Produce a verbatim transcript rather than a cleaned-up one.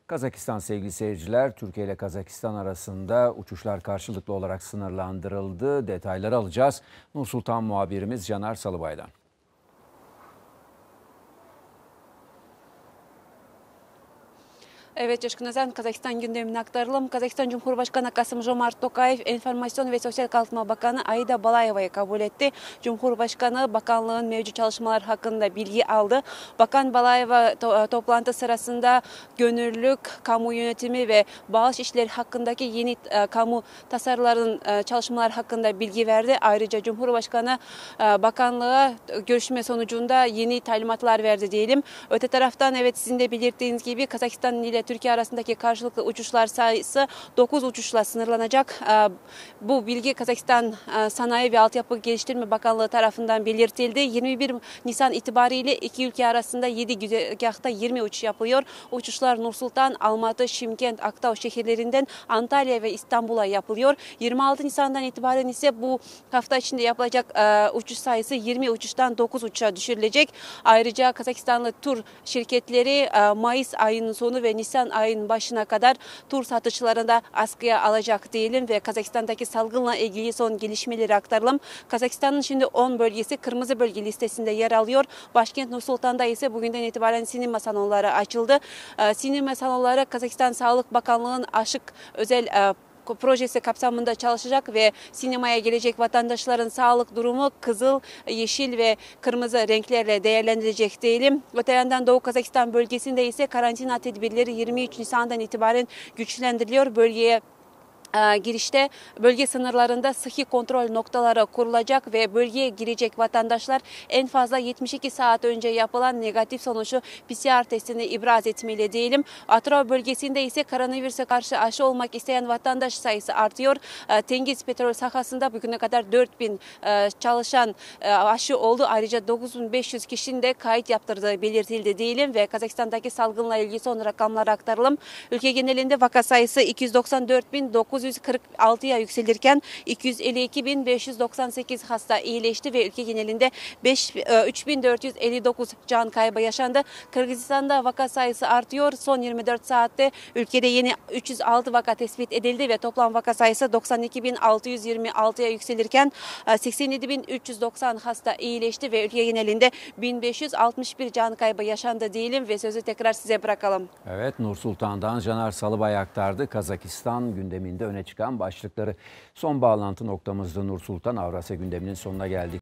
Kazakistan sevgili seyirciler, Türkiye ile Kazakistan arasında uçuşlar karşılıklı olarak sınırlandırıldı. Detayları alacağız. Nur Sultan muhabirimiz Caner Salıbay'dan. Evet Coşkun Özen, Kazakistan gündemine aktaralım. Kazakistan Cumhurbaşkanı Kasım-Jomart Tokayev, Enformasyon ve Sosyal Kalkınma Bakanı Aida Balayeva'yı kabul etti. Cumhurbaşkanı bakanlığın mevcut çalışmalar hakkında bilgi aldı. Bakan Balayeva to toplantı sırasında gönüllülük, kamu yönetimi ve bağış işleri hakkındaki yeni e, kamu tasarıların e, çalışmalar hakkında bilgi verdi. Ayrıca Cumhurbaşkanı e, bakanlığa görüşme sonucunda yeni talimatlar verdi diyelim. Öte taraftan evet sizin de belirttiğiniz gibi Kazakistan ile Türkiye arasındaki karşılıklı uçuşlar sayısı dokuz uçuşla sınırlanacak. Bu bilgi Kazakistan Sanayi ve Altyapı Geliştirme Bakanlığı tarafından belirtildi. yirmi bir Nisan itibariyle iki ülke arasında yedi güzergahta yirmi uçuş yapılıyor. Uçuşlar Nursultan, Almatı, Şimkent, Aktau şehirlerinden Antalya ve İstanbul'a yapılıyor. yirmi altı Nisan'dan itibaren ise bu hafta içinde yapılacak uçuş sayısı yirmi uçuştan dokuz uçuşa düşürülecek. Ayrıca Kazakistanlı tur şirketleri Mayıs ayının sonu ve Nisan ayının başına kadar tur satışlarında askıya alacak diyelim ve Kazakistan'daki salgınla ilgili son gelişmeleri aktaralım. Kazakistan'ın şimdi on bölgesi kırmızı bölge listesinde yer alıyor. Başkent Nursultan'da ise bugünden itibaren sinema salonları açıldı. Sinema salonları Kazakistan Sağlık Bakanlığı'nın aşık özel projesi kapsamında çalışacak ve sinemaya gelecek vatandaşların sağlık durumu kızıl, yeşil ve kırmızı renklerle değerlendirilecek diyelim. Öte yandan Doğu Kazakistan bölgesinde ise karantina tedbirleri yirmi üç Nisan'dan itibaren güçlendiriliyor. Bölgeye girişte bölge sınırlarında sıhhi kontrol noktaları kurulacak ve bölgeye girecek vatandaşlar en fazla yetmiş iki saat önce yapılan negatif sonucu P C R testini ibraz etmeli diyelim. Atrava bölgesinde ise koronavirüse karşı aşı olmak isteyen vatandaş sayısı artıyor. Tengiz petrol sahasında bugüne kadar dört bin çalışan aşı oldu. Ayrıca dokuz bin beş yüz kişinin de kayıt yaptırdığı belirtildi diyelim ve Kazakistan'daki salgınla ilgili son rakamları aktaralım. Ülke genelinde vaka sayısı iki yüz doksan dört bin dokuz yüz kırk altıya yükselirken iki yüz elli iki bin beş yüz doksan sekiz hasta iyileşti ve ülke genelinde üç bin dört yüz elli dokuz can kaybı yaşandı. Kırgızistan'da vaka sayısı artıyor. Son yirmi dört saatte ülkede yeni üç yüz altı vaka tespit edildi ve toplam vaka sayısı doksan iki bin altı yüz yirmi altıya yükselirken seksen yedi bin üç yüz doksan hasta iyileşti ve ülke genelinde bin beş yüz altmış bir can kaybı yaşandı diyelim ve sözü tekrar size bırakalım. Evet, Nur Sultan'dan Caner Salıbay aktardı. Kazakistan gündeminde öne çıkan başlıkları. Son bağlantı noktamızda Nur Sultan. Avrasya gündeminin sonuna geldik.